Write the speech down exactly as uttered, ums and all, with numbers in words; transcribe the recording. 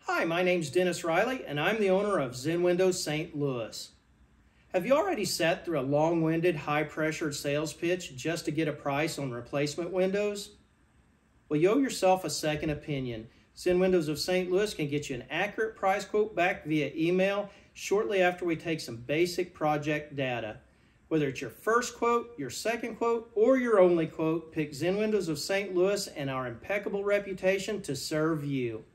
Hi, my name's Dennis Riley, and I'm the owner of Zen Windows Saint Louis. Have you already sat through a long-winded, high-pressured sales pitch just to get a price on replacement windows? Well, you owe yourself a second opinion. Zen Windows of Saint Louis can get you an accurate price quote back via email shortly after we take some basic project data. Whether it's your first quote, your second quote, or your only quote, pick Zen Windows of Saint Louis and our impeccable reputation to serve you.